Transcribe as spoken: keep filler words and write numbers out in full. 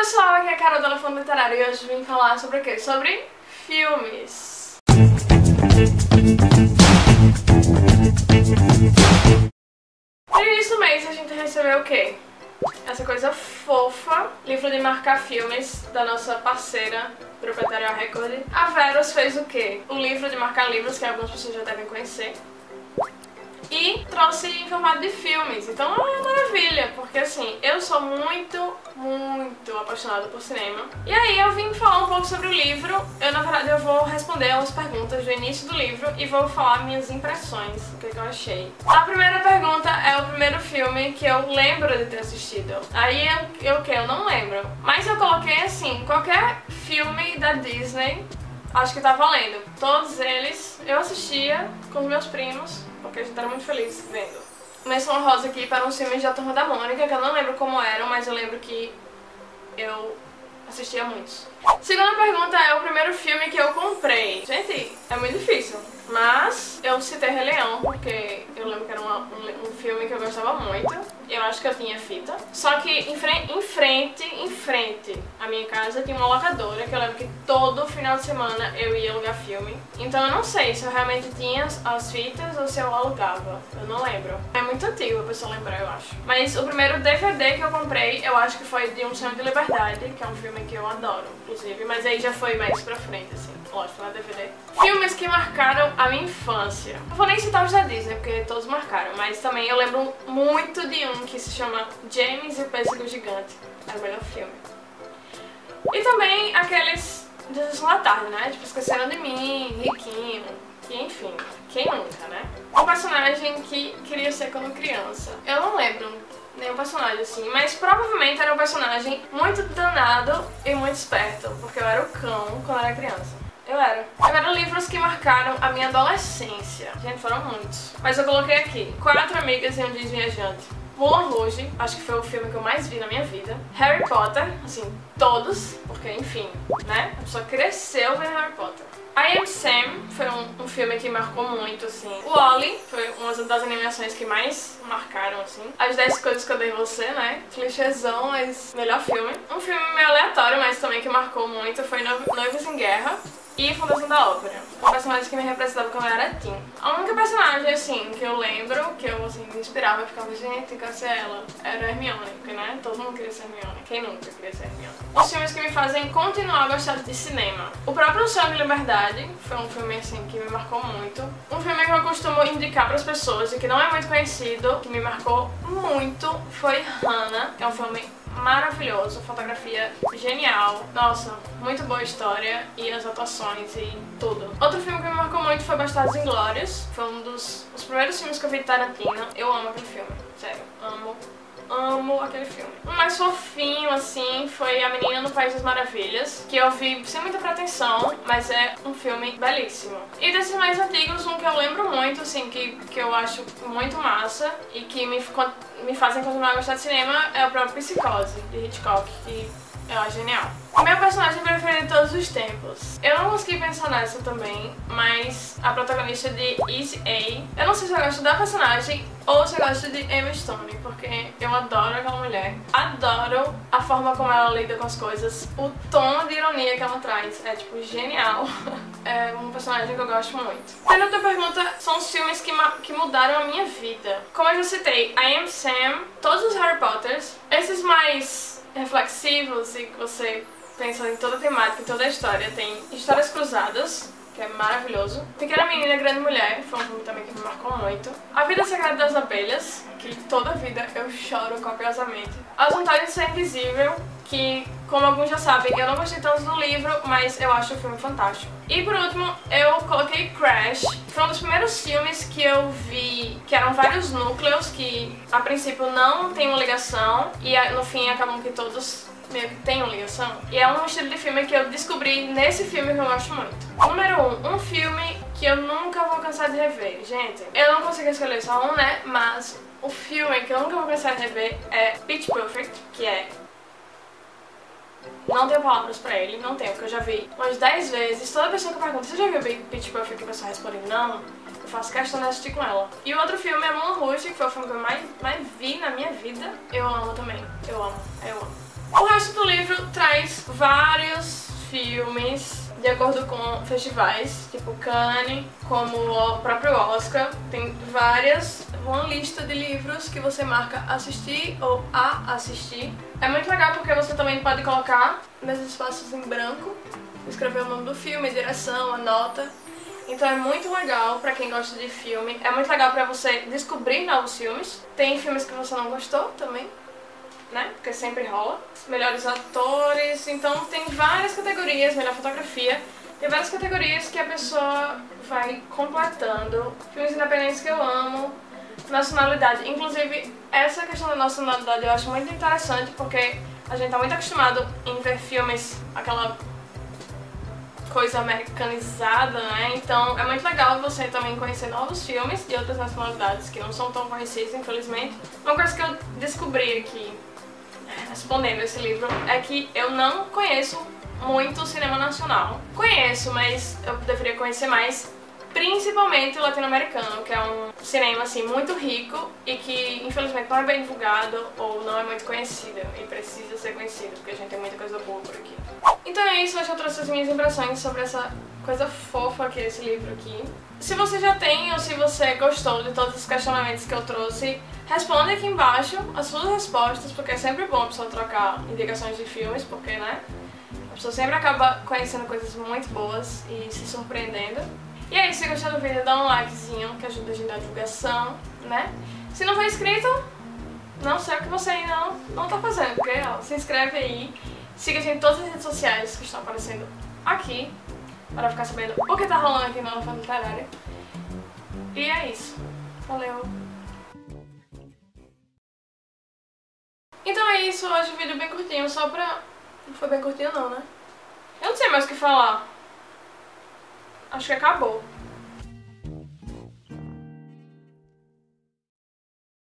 pessoal, aqui é a Carol do Elefante Literário e hoje vim falar sobre o quê? Sobre filmes. No início do mês a gente recebeu o quê? Essa coisa fofa, livro de marcar filmes da nossa parceira proprietária Record. A Veros fez o quê? Um livro de marcar livros que algumas pessoas já devem conhecer. E trouxe em formato de filmes, então é uma maravilha, porque assim, eu sou muito, muito apaixonada por cinema. E aí eu vim falar um pouco sobre o livro. Eu, na verdade, eu vou responder algumas perguntas do início do livro e vou falar minhas impressões, o que, que eu achei. A primeira pergunta é o primeiro filme que eu lembro de ter assistido. Aí eu, eu o que? Eu não lembro. Mas eu coloquei assim, qualquer filme da Disney, acho que tá valendo. Todos eles eu assistia com os meus primos, porque a gente era muito feliz vendo. Menção rosa aqui para uns filmes da Turma da Mônica, que eu não lembro como eram, mas eu lembro que eu assistia muitos. Segunda pergunta é o primeiro filme que eu comprei. Gente, é muito difícil, mas eu citei Rei Leão porque eu lembro que era uma, um, um filme que eu gostava muito. Eu acho que eu tinha fita. Só que em frente, em frente, em frente à minha casa tinha uma locadora que eu lembro que todo final de semana eu ia alugar filme. Então eu não sei se eu realmente tinha as fitas ou se eu alugava. Eu não lembro. É muito antigo a pessoa lembrar, eu acho. Mas o primeiro D V D que eu comprei, eu acho que foi de Um Sonho de Liberdade, que é um filme que eu adoro, inclusive. Mas aí já foi mais pra frente, assim. Lógico, não é D V D. Filmes que marcaram a minha infância. Não vou nem citar os da Disney, porque todos marcaram. Mas também eu lembro muito de um que se chama James e o Pêssego Gigante. É o melhor filme. E também aqueles de Sessão da Tarde, né? Tipo, Esqueceram de Mim, Riquinho, que enfim, quem nunca, né? Um personagem que queria ser quando criança. Eu não lembro nenhum personagem assim, mas provavelmente era um personagem muito danado e muito esperto, porque eu era o cão quando eu era criança. Eu era. Agora, livros que marcaram a minha adolescência. Gente, foram muitos. Mas eu coloquei aqui Quatro Amigas e um Dia Viajante, Moulin Rouge, acho que foi o filme que eu mais vi na minha vida. Harry Potter, assim, todos, porque enfim, né? A pessoa cresceu vendo Harry Potter. I Am Sam foi um, um filme que marcou muito, assim. O Wall-E foi uma das animações que mais marcaram, assim. As dez Coisas que Eu Dei Você, né? Clichêzão, mas melhor filme. Um filme meio aleatório, mas também que marcou muito, foi Noivos em Guerra e Fundação da Ópera. Um personagem que me representava quando eu era teen. A única personagem, assim, que eu lembro, que eu, assim, me inspirava e ficava, gente, quero ser ela, era a Hermione, porque, né, todo mundo queria ser Hermione. Quem nunca queria ser Hermione? Os filmes que me fazem continuar a gostar de cinema. O próprio Um Sonho de Liberdade foi um filme, assim, que me marcou muito. Um filme que eu costumo indicar para as pessoas e que não é muito conhecido, que me marcou muito, foi Hannah. É um filme maravilhoso, fotografia genial, nossa, muito boa história e as atuações e tudo. Outro filme que me marcou muito foi Bastardos Inglórios, foi um dos os primeiros filmes que eu vi de Tarantino. Eu amo aquele filme, sério, amo. Amo aquele filme. O mais fofinho, assim, foi A Menina no País das Maravilhas, que eu vi sem muita pretensão, mas é um filme belíssimo. E desses mais antigos, um que eu lembro muito, assim, que, que eu acho muito massa e que me, me fazem continuar a gostar de cinema é o próprio Psicose, de Hitchcock, que eu acho genial. O meu personagem preferido de todos os tempos. Eu não consegui pensar nessa também, mas a protagonista de Easy A. Eu não sei se eu gosto da personagem ou se eu gosto de Emma Stone, porque eu adoro aquela mulher. Adoro a forma como ela lida com as coisas. O tom de ironia que ela traz é, tipo, genial. É um personagem que eu gosto muito. A outra pergunta são os filmes que, que mudaram a minha vida. Como eu já citei, I Am Sam, todos os Harry Potters, esses mais reflexivos e que você pensa em toda a temática, em toda a história. Tem Histórias Cruzadas, que é maravilhoso. Pequena Menina, Grande Mulher, foi um filme também que me marcou muito. A Vida Secreta das Abelhas, que toda vida eu choro copiosamente. As Vantagens de Ser Invisível, que, como alguns já sabem, eu não gostei tanto do livro, mas eu acho o filme fantástico. E por último, eu coloquei Crash. Foi um dos primeiros filmes que eu vi, que eram vários núcleos, que a princípio não tem uma ligação, e no fim acabam que todos meio que tem uma ligação. E é um estilo de filme que eu descobri nesse filme que eu gosto muito. Número um, um filme que eu nunca vou cansar de rever. Gente, eu não consigo escolher só um, né? Mas o filme que eu nunca vou cansar de rever é Pitch Perfect, que é... Não tenho palavras pra ele, não tenho, porque eu já vi umas dez vezes. Toda pessoa que pergunta, você já viu Pitch Perfect? E a pessoa responde, não. Eu faço questão de assistir com ela. E o outro filme é Moulin Rouge, que foi o filme que eu mais, mais vi na minha vida. Eu amo também, eu amo, eu amo. O resto do livro traz vários filmes de acordo com festivais, tipo Cannes, como o próprio Oscar. Tem várias, uma lista de livros que você marca assistir ou a assistir. É muito legal porque você também pode colocar nesses espaços em branco, escrever o nome do filme, a direção, a nota. Então é muito legal pra quem gosta de filme, é muito legal pra você descobrir novos filmes. Tem filmes que você não gostou também, né? Porque sempre rola. Melhores atores, então tem várias categorias, melhor fotografia, tem várias categorias que a pessoa vai completando. Filmes independentes que eu amo, nacionalidade. Inclusive, essa questão da nacionalidade eu acho muito interessante porque a gente tá muito acostumado em ver filmes, aquela coisa americanizada, né? Então é muito legal você também conhecer novos filmes de outras nacionalidades que não são tão conhecidos, infelizmente. Uma coisa que eu descobri aqui, respondendo esse livro, é que eu não conheço muito cinema nacional. Conheço, mas eu deveria conhecer mais, principalmente o latino-americano, que é um cinema assim muito rico e que infelizmente não é bem divulgado ou não é muito conhecido e precisa ser conhecido, porque a gente tem muita coisa boa por aqui. Então é isso, hoje eu trouxe as minhas impressões sobre essa coisa fofa que é esse livro aqui. Se você já tem ou se você gostou de todos os questionamentos que eu trouxe, responde aqui embaixo as suas respostas, porque é sempre bom a pessoa trocar indicações de filmes, porque, né, a pessoa sempre acaba conhecendo coisas muito boas e se surpreendendo. E aí, se gostou do vídeo, dá um likezinho, que ajuda a gente na divulgação, né? Se não for inscrito, não sei o que você ainda não, não tá fazendo, porque, ó, se inscreve aí, siga a gente em todas as redes sociais que estão aparecendo aqui, para ficar sabendo o que tá rolando aqui no Elefante Literário. E é isso. Valeu! Então é isso, hoje o vídeo bem curtinho, só pra... Não foi bem curtinho não, né? Eu não sei mais o que falar. Acho que acabou.